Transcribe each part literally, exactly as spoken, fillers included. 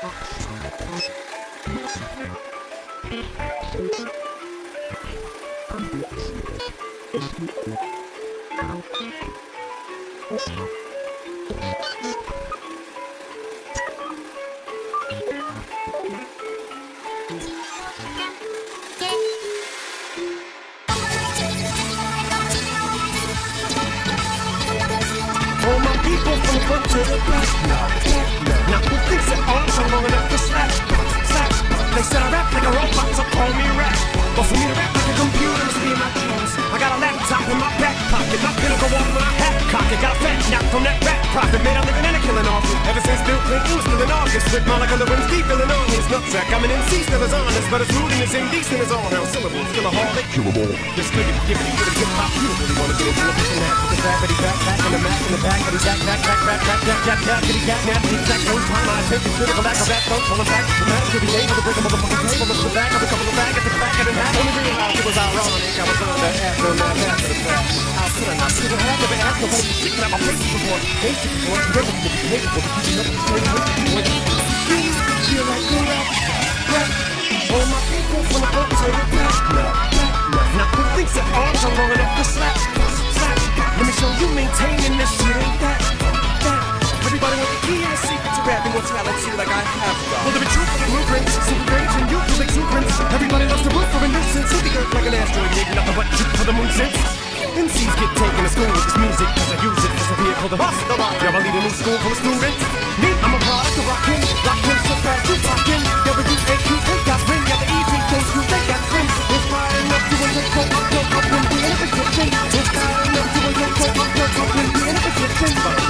All my people from the front to the back. Now who thinks that arms are long enough to slap? Slap. They said I rap like a robot, so call me rap. But for me to rap like a computer must be in my genes. I got a laptop in my back pocket. My pen will go off when I hat cock it. Got a fat knock from that rap profit. Made a living and a killing off it. Ever since Bill Clinton was still in August. With Monica Lewinsky feeling on his nutsack. I'm an M C, still as honest, but as rude and as indecent as all hell syllables. Still a hard kill 'em all. Just click it, give it, give it, hip hop. You don't really wanna get into a piece of that with the gravity back, back, and the Mac in the back, and he's back, back, back, back, back, back, back, back, kitty cat, now the exact same time. My attention critical lack of that don't pull him back. The man could be able to break a motherfucking table. Look at the back of a couple of back at the back of the hat. Only realized it was ironic. I was under after and not after the fact. How could I not see what happened? But ask nobody to stick out my face before. Basic before. Never to be capable. You know, stay with me. Feel like you rap, rap. All my people from the front to the back. Now who thinks that arms are long enough to slap? Slap. Let me show you maintaining this shit ain't that. That. Everybody want the key and the secret to rapping mortality like I have. Well, there be truth for the blueprints, super rage and youthful exuberance. Everybody loves to root for a nuisance. Who the earth like an asteroid, maybe nothing but shit for the moon since. M Cs get taken to school with this music, cause I use it as a vehicle to bust the rock. Yeah, I lead a new school full of students. Me, I'm a product of rockin', rockin', so fast, you talkin'. Yeah, we do A Q, they got ring, yeah, the easy things you, they got trim. Inspired enough to a yoke, up, up, up, and be in a position. Inspired enough to a yoke, up, up, up, and be in a position.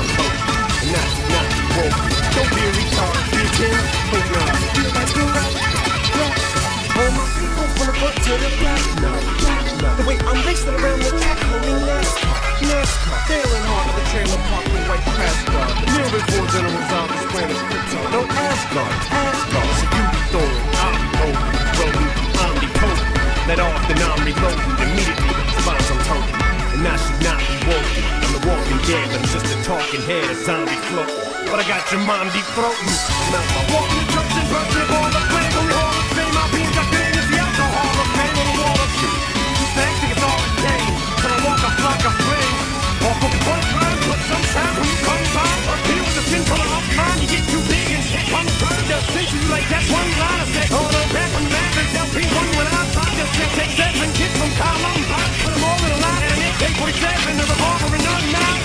And that's not woke. Don't be a retard, be a kid, think not. Feel like you rap, rap. All my people from the front to the back. No, no. The way I'm racing around the track, holding NASCAR, NASCAR. Sailing hard on the trailer park with white crash car. Nearing four generals on this planet Krypton. No Asgard, Asgard. So you be throwing, I'll be holding, rolling, I'm be coasting. Let off, then I'm reloading. Immediately, the spines I'm toting. And I should not be woken. I'm the walking dead, but I'm just a talking head, a zombie floating. But I got your mom deep throating. Now I'm walking the church and bursting all the flame. Only hall of fame, my beans got big as the alcohol of fame on the wall of shit. You think it's all the game, till I walk up like a flame. Off of point line, but sometimes when you come by, a kid with a skin color of mine, you get too big and shit. I'm trying to think you like that's one line I said. Hold on back when man is L P one when I tried to check, take seven kids from Columbine. Put them all in a line and an A K forty-seven, a revolver and a knife.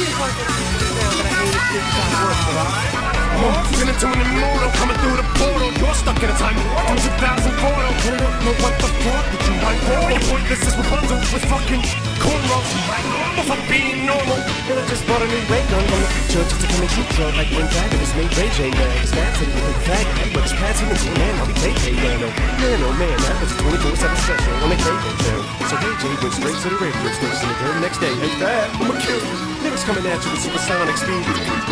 Morphs into an immortal coming through the portal. You're stuck in a time warp from two thousand four. I don't know what the fuck did you write for? Your pointless is Rapunzel with fucking cornrows. Normal for being normal. And I just bought a new ray gun from the future just to come and shoot you like when Dragon's made Ray J man. It's fat city with a fag. But it's passing into a man. I'll be K K man. Man, oh man, that was a twenty-four seven special on the K K show. So Ray J went straight to the radio station the very next day. Hey, Fab, I'ma kill you. Niggas coming at you with supersonic speed.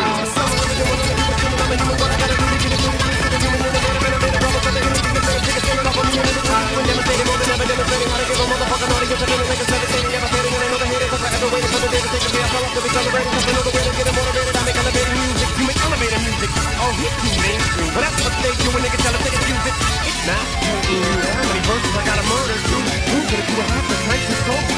But that's what they do when niggas tell us they can use it. It's not. How many verses I gotta murder? Who's gonna do a half the types of soul?